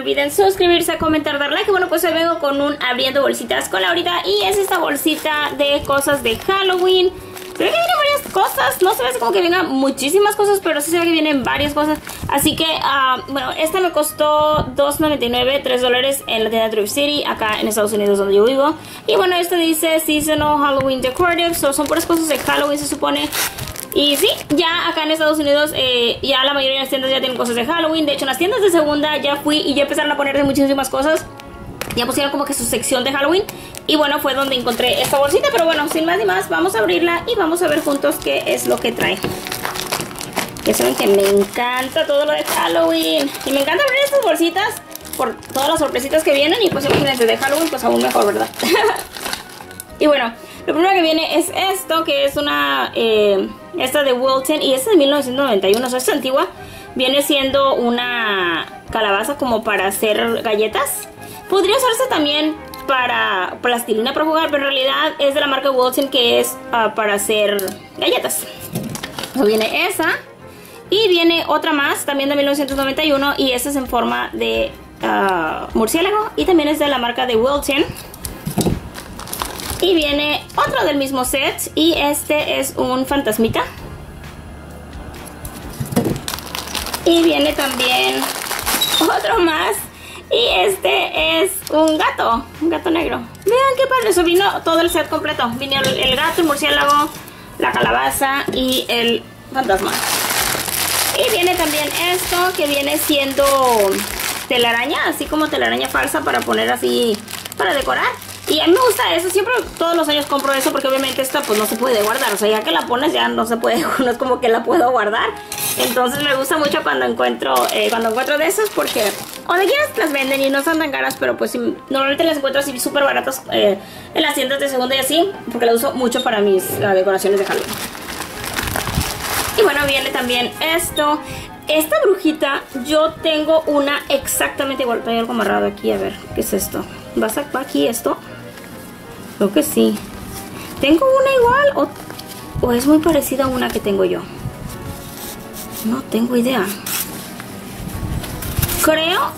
olviden suscribirse, comentar, dar like. Y bueno, pues hoy vengo con un abriendo bolsitas con Laurita. Y es esta bolsita de cosas de Halloween. Se ve que vienen varias cosas, no se ve como que vengan muchísimas cosas, pero sí se ve que vienen varias cosas. Así que, bueno, esta me costó $2.99, $3 en la tienda Thrift City, acá en Estados Unidos donde yo vivo. Y bueno, esta dice Seasonal Halloween Decorative, son puras cosas de Halloween se supone. Y sí, ya acá en Estados Unidos ya la mayoría de las tiendas ya tienen cosas de Halloween. De hecho, en las tiendas de segunda ya fui y ya empezaron a ponerle muchísimas cosas. Ya pusieron como que su sección de Halloween. Y bueno, fue donde encontré esta bolsita. Pero bueno, sin más ni más, vamos a abrirla y vamos a ver juntos qué es lo que trae. Ya saben que me encanta todo lo de Halloween. Y me encanta abrir estas bolsitas por todas las sorpresitas que vienen. Y pues imagínense, de Halloween pues aún mejor, ¿verdad? Y bueno, lo primero que viene es esto, que es una... esta de Wilton. Y esta es de 1991, o sea, es antigua. Viene siendo una calabaza como para hacer galletas. Podría usarse también para plastilina para jugar, pero en realidad es de la marca Wilton, que es para hacer galletas. Viene esa. Y viene otra más, también de 1991. Y esta es en forma de murciélago. Y también es de la marca de Wilton. Y viene otro del mismo set. Y este es un fantasmita. Y viene también otro más. Y este es un gato negro. Vean qué padre, eso vino todo el set completo. Vino el gato, el murciélago, la calabaza y el fantasma. Y viene también esto, que viene siendo telaraña, así como telaraña falsa para poner así, para decorar. Y a mí me gusta eso, siempre todos los años compro eso porque obviamente esta pues no se puede guardar. O sea, ya que la pones ya no se puede, no es como que la puedo guardar. Entonces me gusta mucho cuando encuentro de esos porque donde quieras las venden y no son tan caras, pero pues normalmente las encuentro así súper baratas en las tiendas de segunda y así, porque las uso mucho para mis decoraciones de Halloween. Y bueno, viene también esto. Esta brujita, yo tengo una exactamente igual. Hay algo amarrado aquí, a ver, ¿qué es esto? ¿Va aquí esto? Creo que sí. ¿Tengo una igual o es muy parecida a una que tengo yo? No tengo idea. Creo...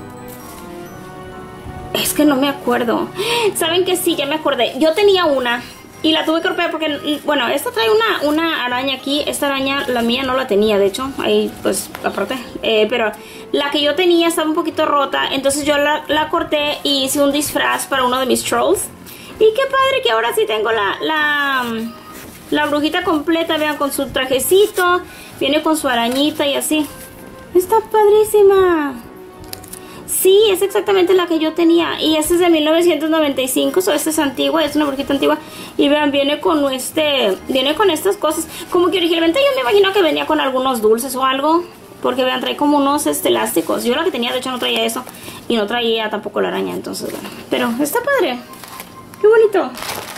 Es que no me acuerdo. ¿Saben que sí? Ya me acordé. Yo tenía una y la tuve que romper porque... Bueno, esta trae una araña aquí. Esta araña, la mía no la tenía, de hecho. Ahí, pues, aparte. Pero la que yo tenía estaba un poquito rota. Entonces yo la corté y hice un disfraz para uno de mis trolls. Y qué padre que ahora sí tengo la brujita completa. Vean, con su trajecito. Viene con su arañita y así. Está padrísima. Sí, es exactamente la que yo tenía. Y esta es de 1995. O sea, esta es antigua, es una brujita antigua. Y vean, viene con estas cosas. Como que originalmente yo me imagino que venía con algunos dulces o algo. Porque vean, trae como unos elásticos. Yo la que tenía, de hecho, no traía eso. Y no traía tampoco la araña, entonces bueno. Pero está padre. Qué bonito.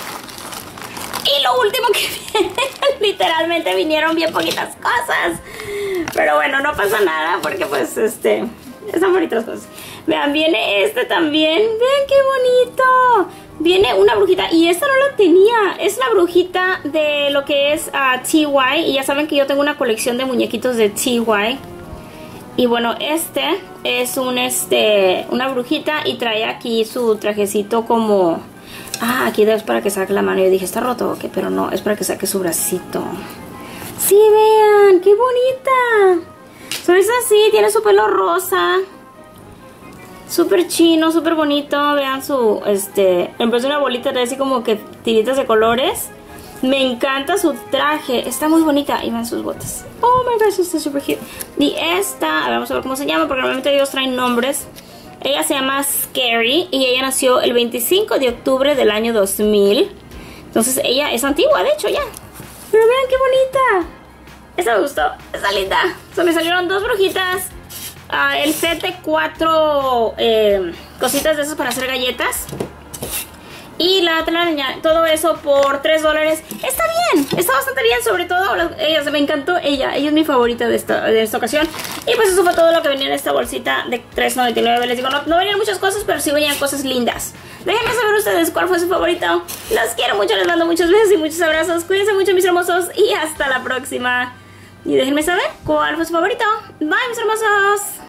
Y lo último que viene, literalmente vinieron bien poquitas cosas. Pero bueno, no pasa nada porque pues están bonitas cosas. Vean, viene este también. Vean qué bonito. Viene una brujita y esta no la tenía. Es la brujita de lo que es TY. Y ya saben que yo tengo una colección de muñequitos de TY. Y bueno, este es una brujita y trae aquí su trajecito como... aquí es para que saque la mano. Yo dije, ¿está roto o qué? Pero no, es para que saque su bracito. Sí, vean, qué bonita. So, es así, tiene su pelo rosa. Súper chino, súper bonito. Vean su, en vez de una bolita, trae así como que tiritas de colores. Me encanta su traje, está muy bonita. Y vean sus botas. Oh my gosh, está súper cute. Y esta, a ver, vamos a ver cómo se llama, porque normalmente ellos traen nombres. Ella se llama Scary y ella nació el 25 de octubre del año 2000. Entonces ella es antigua, de hecho, ya. Pero vean qué bonita. Esta me gustó, está linda. So, me salieron dos brujitas. El set de 4 cositas de esas para hacer galletas. Y la telaraña, todo eso por $3. Está bien, está bastante bien. Sobre todo, me encantó ella. Ella es mi favorita de esta ocasión. Y pues eso fue todo lo que venía en esta bolsita de $3.99. Les digo, no venían muchas cosas, pero sí venían cosas lindas. Déjenme saber ustedes cuál fue su favorito. Los quiero mucho, les mando muchos besos y muchos abrazos. Cuídense mucho, mis hermosos, y hasta la próxima. Y déjenme saber cuál fue su favorito. Bye, mis hermosos.